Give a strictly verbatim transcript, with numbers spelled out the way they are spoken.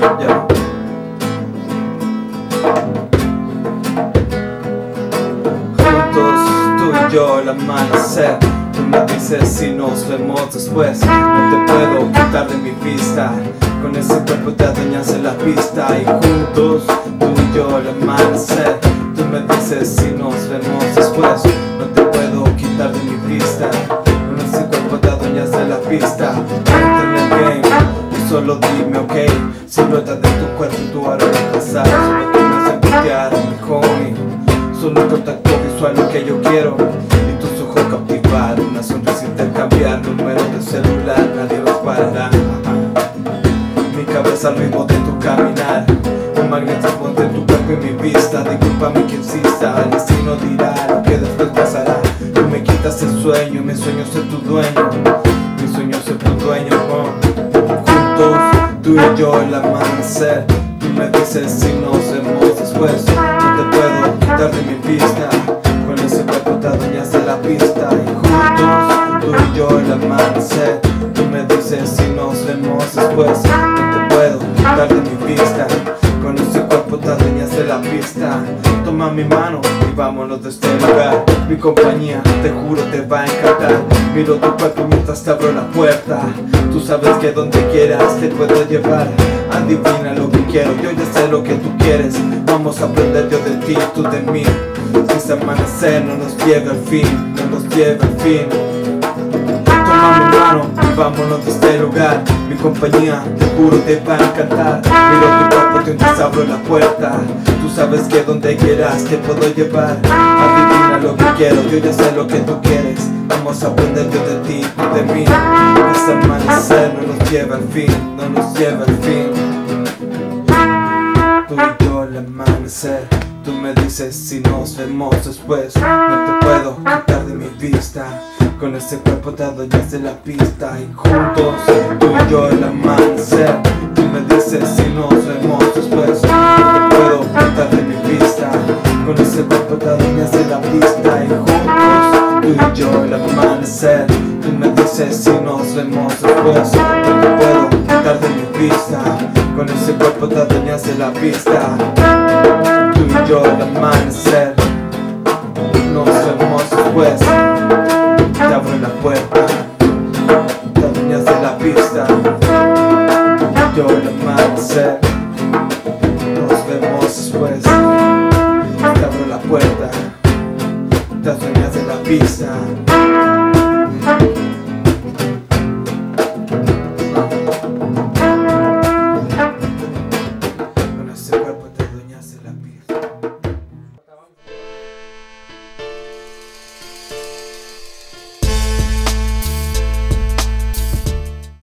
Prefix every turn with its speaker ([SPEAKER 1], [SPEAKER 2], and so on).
[SPEAKER 1] Yeah. Juntos, tú y yo, el amanecer. Tú me dices si nos vemos después. No te puedo quitar de mi vista. Con ese cuerpo te adueñas en la pista. Y juntos, tú y yo, el amanecer. Tú me dices si nos vemos después. No te puedo quitar de mi vista. Con ese cuerpo te adueñas de la pista. Méteme el game, y solo dime ok. Silueta de tu cuerpo, tu aroma pasar. Solo tú me haces voltear, mi homie. Solo contacto visual lo que yo quiero. Y tus ojos cautivar. Una sonrisa intercambiar. Número de celular, nadie los parará. Mi cabeza al ritmo de tu caminar. Un magnetismo entre tu cuerpo y mi vista. Discúlpame que insista, el destino dirá lo que después pasará. Tú me quitas el sueño, mi sueño ser tu dueño. Mi sueño ser tu dueño, oh. Juntos, tú y yo el amanecer. Tú me dices si nos vemos después. No te puedo quitar de mi vista. Con ese cuerpo te adueñas de la pista. Y juntos, tú y yo el amanecer. Tú me dices si nos vemos después. No te puedo quitar de mi vista. Con ese cuerpo te adueñas de la pista. Toma mi mano y vámonos de este lugar. Mi compañía, te juro, te va a encantar. Miro tu cuerpo mientras te abro la puerta. Tú sabes que donde quieras te puedo llevar. Adivina lo que quiero, yo ya sé lo que tú quieres. Vamos a aprender yo de ti, tú de mí. Si ese amanecer no nos lleva al fin, no nos lleva al fin. Toma mi mano y vámonos de este lugar. Mi compañía, te juro, te va a encantar. Miro tu cuerpo mientras abro la puerta. Tú sabes que donde quieras te puedo llevar. Adivina lo que quiero, yo ya sé lo que tú quieres. Vamos a aprender yo de ti, tú de mí. Este amanecer no nos lleva al fin, no nos lleva al fin. Tú y yo al amanecer. Tú me dices si nos vemos después. No te puedo quitar de mi vista. Con ese cuerpo te adueñas de la pista. Y juntos, tú y yo el amanecer. Tú me dices si nos vemos después. No te puedo quitar de mi vista. Con ese cuerpo te adueñas de la pista. Y juntos, tú y yo el amanecer. Tú me dices si nos vemos después. No te puedo quitar de mi vista. Con ese cuerpo te adueñas de la pista. Tú y yo el amanecer. Nos vemos después. Te abro la puerta, te adueñas de la pista. Yo el amanecer.